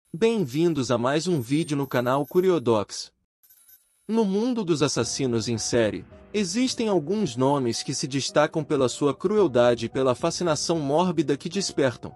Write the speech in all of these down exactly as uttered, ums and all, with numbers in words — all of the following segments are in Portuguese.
Bem-vindos a mais um vídeo no canal Curiodox. No mundo dos assassinos em série, existem alguns nomes que se destacam pela sua crueldade e pela fascinação mórbida que despertam.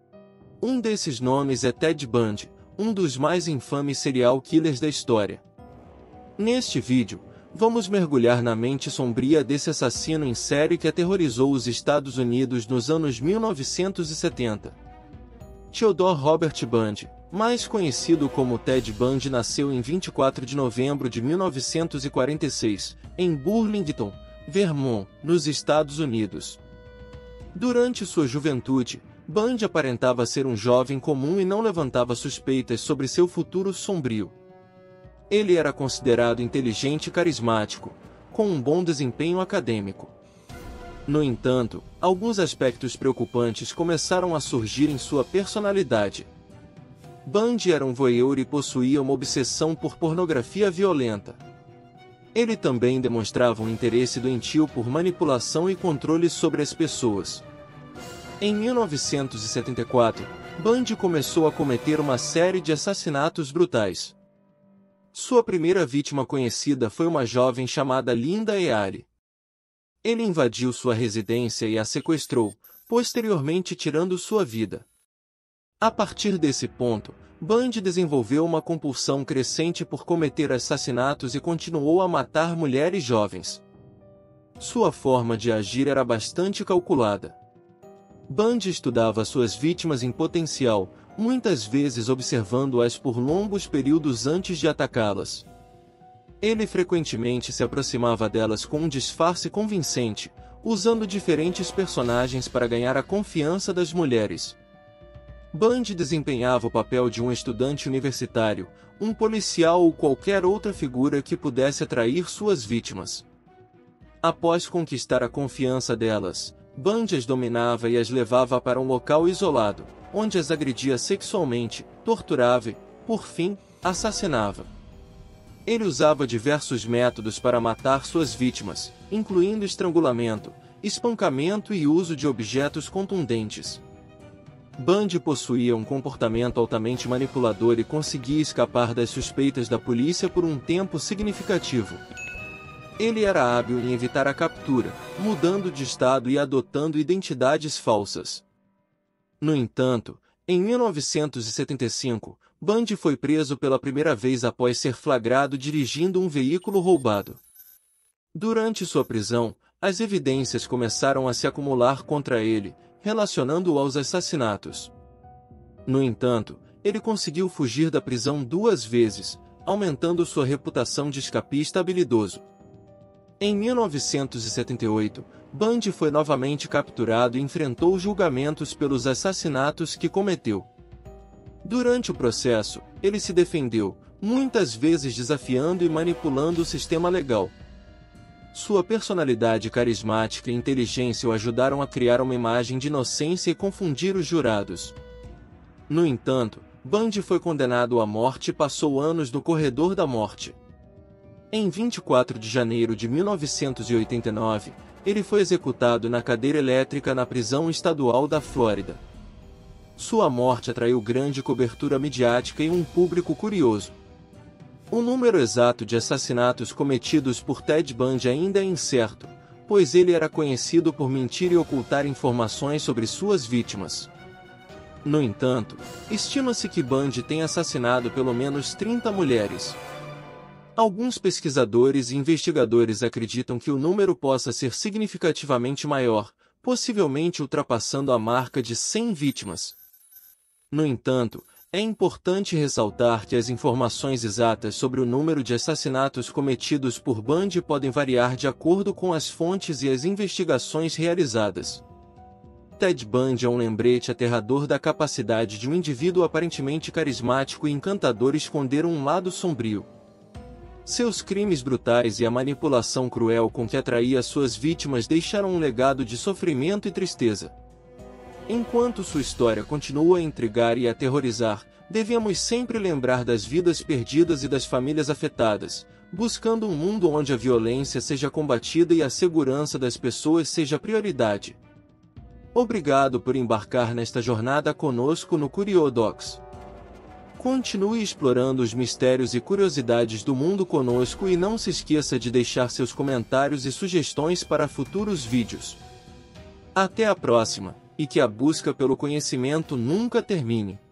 Um desses nomes é Ted Bundy, um dos mais infames serial killers da história. Neste vídeo, vamos mergulhar na mente sombria desse assassino em série que aterrorizou os Estados Unidos nos anos mil novecentos e setenta. Theodore Robert Bundy, mais conhecido como Ted Bundy, nasceu em vinte e quatro de novembro de mil novecentos e quarenta e seis, em Burlington, Vermont, nos Estados Unidos. Durante sua juventude, Bundy aparentava ser um jovem comum e não levantava suspeitas sobre seu futuro sombrio. Ele era considerado inteligente e carismático, com um bom desempenho acadêmico. No entanto, alguns aspectos preocupantes começaram a surgir em sua personalidade. Bundy era um voyeur e possuía uma obsessão por pornografia violenta. Ele também demonstrava um interesse doentio por manipulação e controle sobre as pessoas. Em mil novecentos e setenta e quatro, Bundy começou a cometer uma série de assassinatos brutais. Sua primeira vítima conhecida foi uma jovem chamada Linda Ealy. Ele invadiu sua residência e a sequestrou, posteriormente tirando sua vida. A partir desse ponto, Bundy desenvolveu uma compulsão crescente por cometer assassinatos e continuou a matar mulheres jovens. Sua forma de agir era bastante calculada. Bundy estudava suas vítimas em potencial, muitas vezes observando-as por longos períodos antes de atacá-las. Ele frequentemente se aproximava delas com um disfarce convincente, usando diferentes personagens para ganhar a confiança das mulheres. Bundy desempenhava o papel de um estudante universitário, um policial ou qualquer outra figura que pudesse atrair suas vítimas. Após conquistar a confiança delas, Bundy as dominava e as levava para um local isolado, onde as agredia sexualmente, torturava e, por fim, assassinava. Ele usava diversos métodos para matar suas vítimas, incluindo estrangulamento, espancamento e uso de objetos contundentes. Bundy possuía um comportamento altamente manipulador e conseguia escapar das suspeitas da polícia por um tempo significativo. Ele era hábil em evitar a captura, mudando de estado e adotando identidades falsas. No entanto, em mil novecentos e setenta e cinco, Bundy foi preso pela primeira vez após ser flagrado dirigindo um veículo roubado. Durante sua prisão, as evidências começaram a se acumular contra ele, relacionando-o aos assassinatos. No entanto, ele conseguiu fugir da prisão duas vezes, aumentando sua reputação de escapista habilidoso. Em mil novecentos e setenta e oito, Bundy foi novamente capturado e enfrentou julgamentos pelos assassinatos que cometeu. Durante o processo, ele se defendeu, muitas vezes desafiando e manipulando o sistema legal. Sua personalidade carismática e inteligência o ajudaram a criar uma imagem de inocência e confundir os jurados. No entanto, Bundy foi condenado à morte e passou anos no corredor da morte. Em vinte e quatro de janeiro de mil novecentos e oitenta e nove, ele foi executado na cadeira elétrica na prisão estadual da Flórida. Sua morte atraiu grande cobertura midiática e um público curioso. O número exato de assassinatos cometidos por Ted Bundy ainda é incerto, pois ele era conhecido por mentir e ocultar informações sobre suas vítimas. No entanto, estima-se que Bundy tenha assassinado pelo menos trinta mulheres. Alguns pesquisadores e investigadores acreditam que o número possa ser significativamente maior, possivelmente ultrapassando a marca de cem vítimas. No entanto, é importante ressaltar que as informações exatas sobre o número de assassinatos cometidos por Bundy podem variar de acordo com as fontes e as investigações realizadas. Ted Bundy é um lembrete aterrador da capacidade de um indivíduo aparentemente carismático e encantador esconder um lado sombrio. Seus crimes brutais e a manipulação cruel com que atraía suas vítimas deixaram um legado de sofrimento e tristeza. Enquanto sua história continua a intrigar e a aterrorizar, devemos sempre lembrar das vidas perdidas e das famílias afetadas, buscando um mundo onde a violência seja combatida e a segurança das pessoas seja prioridade. Obrigado por embarcar nesta jornada conosco no Curiodox. Continue explorando os mistérios e curiosidades do mundo conosco e não se esqueça de deixar seus comentários e sugestões para futuros vídeos. Até a próxima, e que a busca pelo conhecimento nunca termine.